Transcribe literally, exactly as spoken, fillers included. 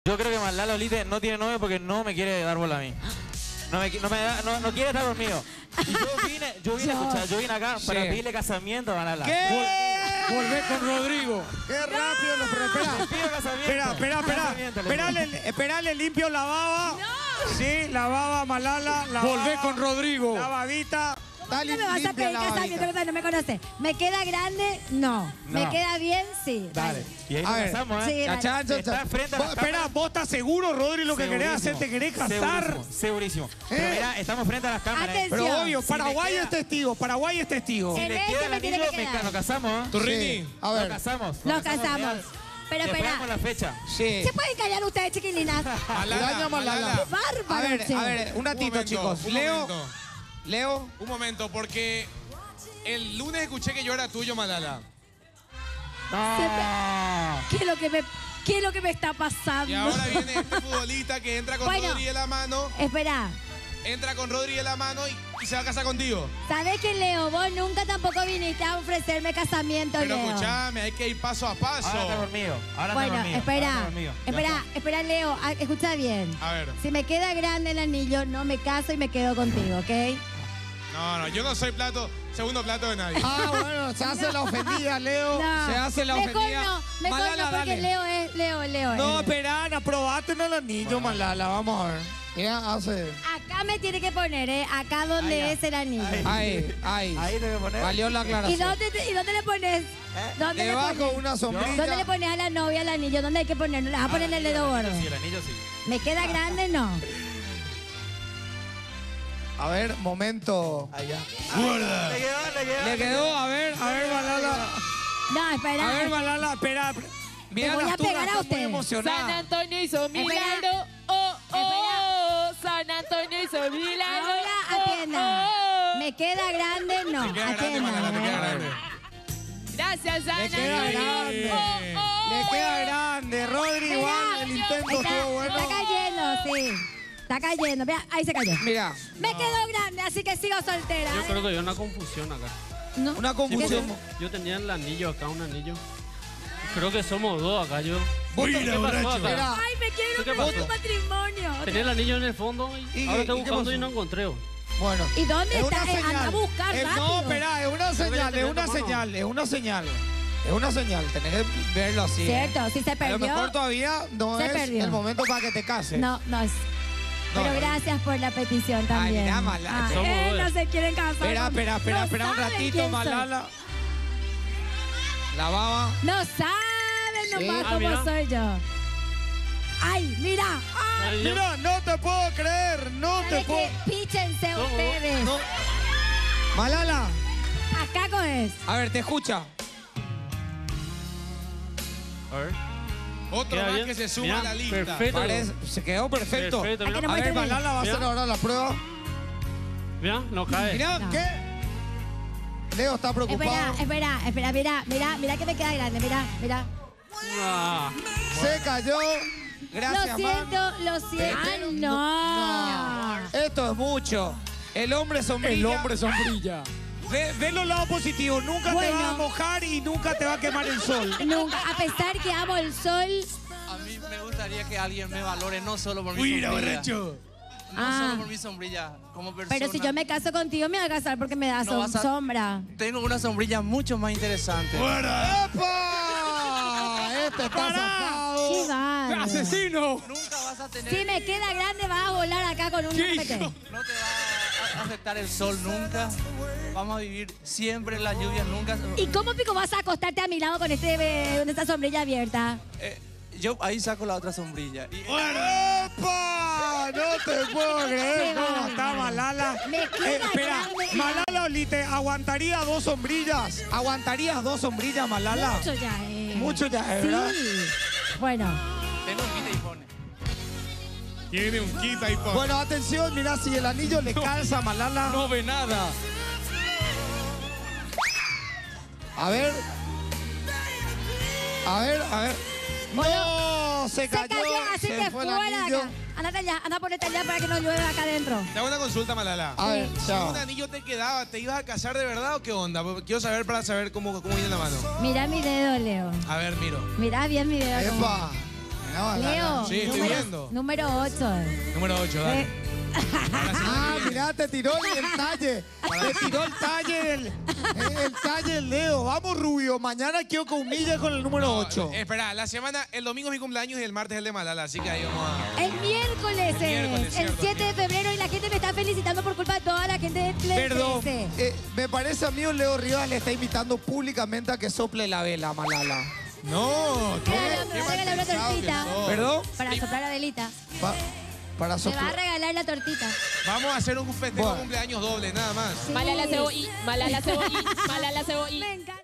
Yo creo que Malala Olite no tiene novio porque no me quiere dar bola a mí. No, me, no, me da, no, no quiere estar conmigo. Y yo vine, yo vine, Yo. escuchar, yo vine acá Sí. para pedirle casamiento a Malala. ¿Qué? Volvé con Rodrigo. ¡Qué rápido! No, pero espera. Le pido casamiento. Espera, espera, espera. Casamiento, le pido. Esperale, esperale, limpio la baba. Sí, la baba, Malala. La Volvé baba, con Rodrigo. La babita. ¿Cómo me vas a pedir casamiento que no me conoces? ¿Me queda grande? No. ¿Me No. queda bien? Sí. Dale. Y ahí A nos ver. casamos, Sí, ¿eh? dale. Cachán, chan, Está chan. frente a Vos- la Espera, cámara. ¿vos estás seguro, Rodri, lo que querés Segurísimo. hacer? ¿Te querés casar? Segurísimo, segurísimo. Pero Eh. mira, estamos frente a las cámaras. ¿eh? Atención. Pero obvio, Si Paraguay le queda- es testigo, Paraguay es testigo. Si En le este queda el me tiene anillo, que me quedar. ca- nos casamos, ¿eh? Turrini. A Nos ver. casamos. Nos casamos. real. Pero Le espera. pegamos la fecha. Sí. ¿Se pueden callar ustedes, chiquilinas? Malala, Malala. Bárbaro, A ver, che. a ver, un Un ratito, momento, chicos. un Leo, momento. Leo. Un momento, porque el lunes escuché que yo era tuyo, Malala. No. ¿Qué es lo que me, qué es lo que me está pasando? Y ahora viene este futbolista que entra con Bueno. Rodri de la mano, Espera. entra con Rodri de la mano y, y se va a casar contigo. ¿Sabés que, Leo, vos nunca tampoco viniste a ofrecerme casamiento, Pero Leo? escuchame, hay que ir paso a paso. Ahora está conmigo. Ahora Bueno, está conmigo. espera, Ahora está conmigo. Ya espera, está. espera, Leo, ah, escucha bien. A ver. Si me queda grande el anillo, no me caso y me quedo contigo, ¿ok? No, no, yo no soy plato, segundo plato de nadie. Ah, bueno, se hace la ofendida, Leo. No. Se hace la mejor ofendida. no, mejor Malala, no, porque dale. Leo es, Leo, Leo es. No, espera, aprobate en el anillo, Malala. Vamos a ver. Mira, hace. Acá me tiene que poner, ¿eh? Acá donde Ahí, es el anillo. Ahí, ahí. Ahí te voy a poner. Valió la ¿Y aclaración. dónde, te- ¿Y dónde le pones? ¿Dónde le Debajo pones? una sombrilla. ¿Dónde le pones a la novia el anillo? ¿Dónde hay que ponerlo? ¿Le vas a ponerle el dedo gordo? Sí, el anillo sí. ¿Me queda grande? No. A ver, momento. Allá. Le quedó, le quedó. Le quedó, a ver, a ver, Malala. No, espera. A ver, Malala, espera. Mira, voy las a turras pegar a están muy ustedes. San emocionadas. Antonio hizo Espera. milagro. Oh, oh. San Antonio hizo milagro. Ahora oh, atiendan. oh. ¿Me queda grande? No. Te queda grande, Malala, te queda Atiendan. grande. Gracias, San Le queda Antonio. grande. Oh, oh. Le queda grande. Rodri, Mira, igual, el intento Ahí está, estuvo bueno. está cayendo, sí. Está cayendo. Mira, ahí se cayó. Mira, Me quedó grande, así que sigo soltera. Yo creo que hay una confusión acá. ¿No? una confusión. Yo tenía el anillo acá, un anillo. Creo que somos dos acá, yo. Mira, ¿Qué pasó acá? Mira, Ay, me quiero ¿Qué para pasó? tu matrimonio. Tenía el anillo en el fondo y, ¿Y ahora qué- estoy y qué buscando y pasó? no encontré. bueno. ¿Y dónde Es está? una Eh, anda a señal. buscar Eh, rápido. No, espera, es una señal, es tenés una la mano. señal, es una señal. Es una señal, tenés que verlo así. Cierto, si se A lo perdió. mejor todavía no Se es perdió. el momento para que te cases. No, no es. No, Pero no. gracias por la petición también. mira, Malala. Ah, Somos eh, dos. no se quieren casar. Espera, espera, espera, No espera un saben ratito, quién soy. Malala. La baba. No saben Sí. nomás Ah, cómo mira. soy yo. Ay, mira. Ay, Ay, yo- Mira, no te puedo creer, no te ¿sabe puedo. qué? Píchense No, ustedes. No. Malala, Acá con es. a ver, te escucha. A ver. Otro Queda más bien. que se suma Mirá, a la lista. Perfecto. Parece- se quedó perfecto. Perfecto, Aquí mira. no A ver, muestra bien. Malala va a hacer Mira. ahora la prueba. Mira, no cae. Mirá, No. ¿qué? Leo está Espera, preocupado. espera, espera, mira, mira, mira que me queda grande, mira, mira. Ah, Se cayó. Lo Gracias, siento, man. lo siento. Ah, Pero- no. Esto es mucho. El hombre sombrilla. El hombre sombrilla. Ve, ve los lados positivos. Nunca te Bueno. va a mojar y nunca te va a quemar el sol. Nunca, a pesar que amo el sol. A mí me gustaría que alguien me valore no solo por mi Mira, sombrilla. borracho. No Ah. solo por mi sombrilla, como persona. Pero si yo me caso contigo, me voy a casar porque me da No som- vas a- sombra. Tengo una sombrilla mucho más interesante. ¡Epa! Este está ¡Qué zafado. bárbaro! ¡Asesino! Nunca vas a tener... Si me queda grande, vas a volar acá con un ¿Qué tapete. hijo? No te va a aceptar el sol nunca. Vamos a vivir siempre en las lluvias, nunca... ¿Y cómo pico vas a acostarte a mi lado con este, eh, con esta sombrilla abierta? Eh, yo ahí saco la otra sombrilla. Y- ¡Epa! No te puedo creer Qué cómo bárbaro. está Malala. Me queda Eh, espera, grande. Malala Olite, ¿aguantaría dos sombrillas? ¿Aguantarías dos sombrillas, Malala? Mucho ya, eh. Mucho ya, ¿eh, verdad? Sí. Bueno, Tengo un quita y pone. Tiene un kit ahí, pon. Bueno, atención, mira, si el anillo le calza a Malala. No ve nada. A ver. A ver, a ver. Bueno, ¡No! Se se cayó. cayó, así se que fue el fuera de anillo. acá. Andate allá, anda a ponerte allá para que no llueva acá adentro. Te hago una consulta, Malala. A ver, Si chao. un anillo te quedaba, ¿te ibas a casar de verdad o qué onda? Porque quiero saber para saber cómo, cómo viene la mano. Mira mi dedo, Leo. A ver, miro. Mira bien mi dedo. cómo- Epa. No, Leo, Sí, estoy número, viendo. número ocho. Número ocho, dale. Eh, Ah, mirá, te tiró el talle. Te tiró el talle del, el, el talle del Leo. Vamos, Rubio. Mañana quiero que humille con el número ocho. No, espera, la semana, el domingo es mi cumpleaños y el martes es el de Malala, así que ahí vamos a... El miércoles El miércoles, es, el cierto, siete de febrero, y la gente me está felicitando por culpa de toda la gente de Tle Perdón. trece. eh, me parece a mí un Leo Rivas le está invitando públicamente a que sople la vela, Malala. No, Mira, Leandro, qué me regala una malpensado que tortita. sos. ¿Perdón? Para soplar a velita. Pa- para Me va a soplar. regalar la tortita. Vamos a hacer un festejo Bueno. de cumpleaños doble, nada más. Sí. Malala Cebollín, Malala Cebollín, Malala Cebollín. Me encanta.